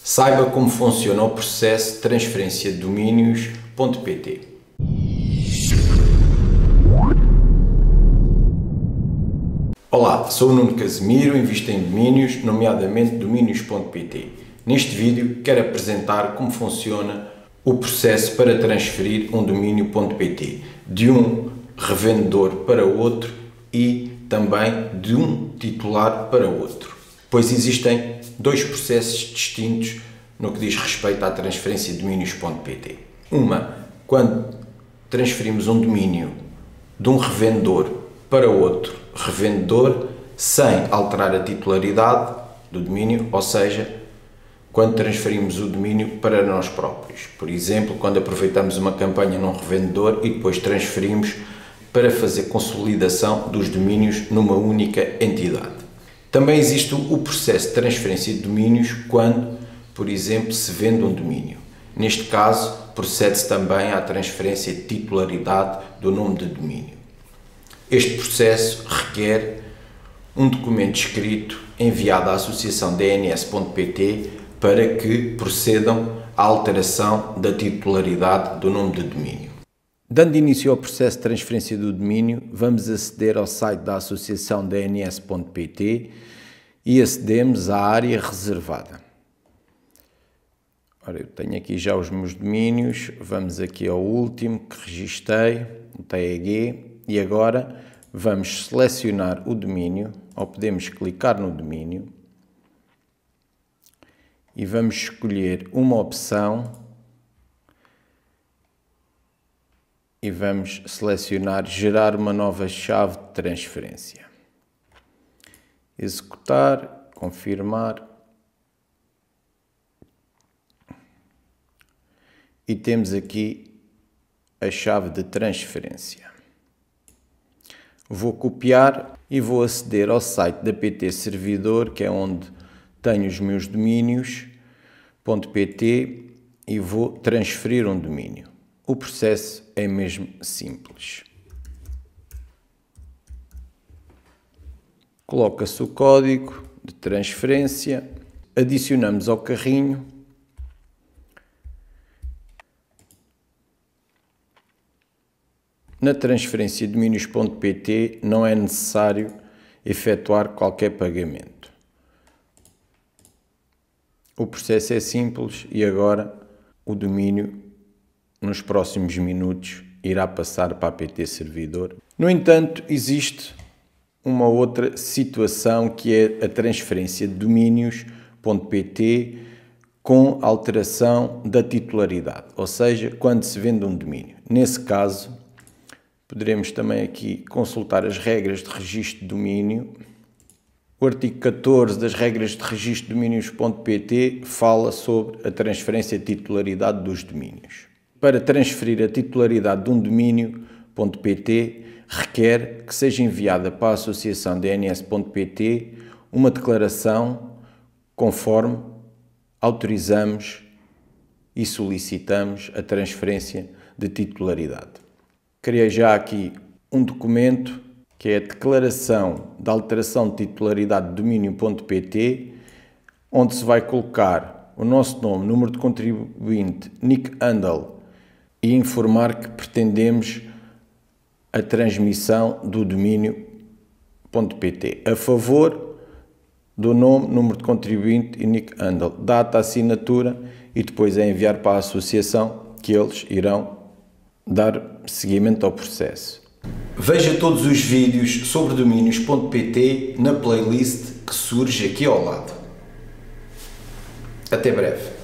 Saiba como funciona o processo de transferência de domínios.pt. Olá, sou o Nuno Casemiro, invisto em domínios, nomeadamente domínios.pt. Neste vídeo quero apresentar como funciona o processo para transferir um domínio.pt de um revendedor para outro e também de um titular para outro, pois existem dois processos distintos no que diz respeito à transferência de domínios.pt. Uma, quando transferimos um domínio de um revendedor para outro revendedor sem alterar a titularidade do domínio, ou seja, quando transferimos o domínio para nós próprios. Por exemplo, quando aproveitamos uma campanha num revendedor e depois transferimos para fazer consolidação dos domínios numa única entidade. Também existe o processo de transferência de domínios quando, por exemplo, se vende um domínio. Neste caso, procede-se também à transferência de titularidade do nome de domínio. Este processo requer um documento escrito enviado à associação DNS.pt para que procedam à alteração da titularidade do nome de domínio. Dando início ao processo de transferência do domínio, vamos aceder ao site da associação DNS.pt e acedemos à área reservada. Ora, eu tenho aqui já os meus domínios, vamos aqui ao último que registrei, o TAG, e agora vamos selecionar o domínio, ou podemos clicar no domínio, e vamos escolher uma opção e vamos selecionar gerar uma nova chave de transferência. Executar, confirmar. E temos aqui a chave de transferência. Vou copiar e vou aceder ao site da PT Servidor, que é onde tenho os meus domínios.pt, e vou transferir um domínio. O processo é mesmo simples. Coloca-se o código de transferência, adicionamos ao carrinho, na transferência de domínios.pt não é necessário efetuar qualquer pagamento. O processo é simples e agora o domínio, nos próximos minutos, irá passar para a PT Servidor. No entanto, existe uma outra situação que é a transferência de domínios.pt com alteração da titularidade, ou seja, quando se vende um domínio. Nesse caso, poderemos também aqui consultar as regras de registro de domínio. O artigo 14 das regras de registro de domínios.pt fala sobre a transferência de titularidade dos domínios. Para transferir a titularidade de um domínio.pt, requer que seja enviada para a associação DNS.pt uma declaração conforme autorizamos e solicitamos a transferência de titularidade. Criei já aqui um documento que é a declaração de alteração de titularidade de domínio.pt, onde se vai colocar o nosso nome, número de contribuinte, nick handle e informar que pretendemos a transmissão do domínio.pt a favor do nome, número de contribuinte e nick handle, data, assinatura, e depois é enviar para a associação que eles irão dar seguimento ao processo. Veja todos os vídeos sobre domínios.pt na playlist que surge aqui ao lado. Até breve.